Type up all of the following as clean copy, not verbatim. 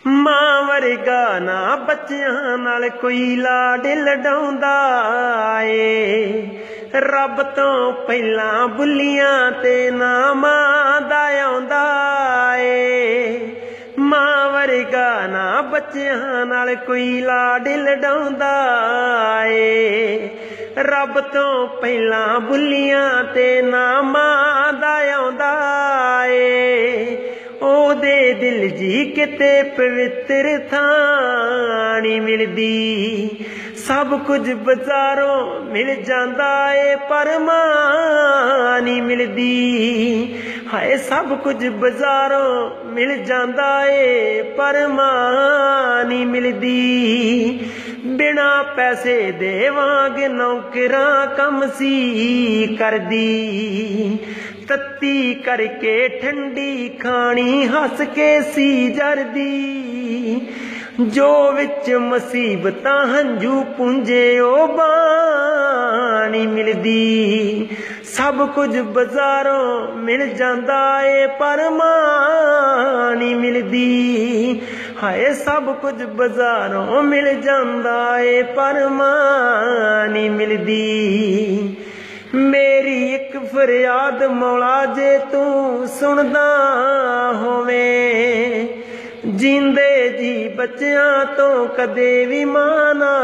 ਮਾਂ ਵਰਗਾ ਨਾ ਬੱਚਿਆਂ ਨਾਲ ਕੋਈ ਲਾਡ ਲਡਾਉਂਦਾ ਏ। ਰੱਬ ਤੋਂ ਪਹਿਲਾਂ ਬੁੱਲੀਆਂ ਤੇ ਨਾ ਮਾਂ ਦਾ ਆਉਂਦਾ ਏ। ਮਾਂ ਵਰਗਾ ਨਾ ਬੱਚਿਆਂ ਨਾਲ ਕੋਈ ਲਾਡ ਲਡਾਉਂਦਾ ਏ। ਰੱਬ ਤੋਂ ਪਹਿਲਾਂ ਬੁੱਲੀਆਂ ਤੇ ਨਾ ਮਾਂ ਦਾ ਆਉਂਦਾ ਏ। ਉਹਦੇ ਦਿਲ ਜੀ ਕਿਤੇ ਪਵਿੱਤਰ ਥਾਂ ਨੀ ਮਿਲਦੀ। ਸਭ ਕੁਝ ਬਜ਼ਾਰੋਂ ਮਿਲ ਜਾਂਦਾ ਏ ਪਰ ਮਾਂ ਨੀ ਮਿਲਦੀ। ਹਾਏ ਸਭ ਕੁਝ ਬਜ਼ਾਰੋਂ ਮਿਲ ਜਾਂਦਾ ਏ ਪਰ ਮਾਂ ਨੀ ਮਿਲਦੀ। ਬਿਨਾਂ ਪੈਸੇ ਦੇ ਵਾਂਗ ਨੌਕਰਾਂ ਕੰਮ ਸੀ ਕਰਦੀ। ਤੱਤੀ ਕਰਕੇ ਠੰਡੀ ਖਾਣੀ ਹੱਸ ਕੇ ਸੀ ਜਰਦੀ। ਜੋ ਵਿੱਚ ਮੁਸੀਬਤਾਂ ਹੰਝੂ ਪੁੰਝੇ ਉਹ ਬਾਣੀ ਮਿਲਦੀ। ਸਭ ਕੁਝ ਬਜ਼ਾਰੋਂ ਮਿਲ ਜਾਂਦਾ ਏ ਪਰ ਮਾਂ ਨੀ ਮਿਲਦੀ। ਹਾਏ ਸਭ ਕੁਝ ਬਜ਼ਾਰੋਂ ਮਿਲ ਜਾਂਦਾ ਏ ਪਰ ਮਾਂ ਨੀ ਮਿਲਦੀ। ਮੇਰੀ ਇੱਕ ਫਰਿਆਦ ਮੌਲਾ ਜੇ ਤੂੰ ਸੁਣਦਾ ਹੋਵੇਂ। ਜਿੰਦੇ ਜੀ ਬੱਚਿਆਂ ਤੋਂ ਕਦੇ ਵੀ ਮਾਂ ਨਾ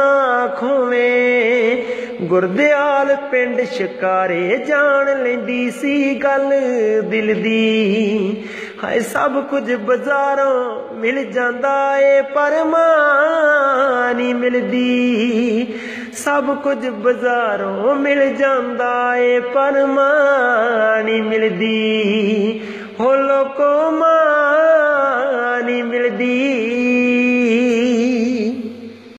ਖੋਵੇਂ। ਗੁਰਦਿਆਲ ਪਿੰਡ ਸ਼ਿਕਾਰੇ ਜਾਣ ਲੈਂਦੀ ਸੀ ਗੱਲ ਦਿਲ ਦੀ। ਹਾਏ ਸਭ ਕੁਝ ਬਜ਼ਾਰੋਂ ਮਿਲ ਜਾਂਦਾ ਏ ਪਰ ਮਾਂ ਨੀ ਮਿਲਦੀ। ਸਭ ਕੁਝ ਬਜ਼ਾਰੋਂ ਮਿਲ ਜਾਂਦਾ ਏ ਪਰ ਮਾਂ ਨੀ ਮਿਲਦੀ। ਹੋ ਲੋਕੋ ਮਾਂ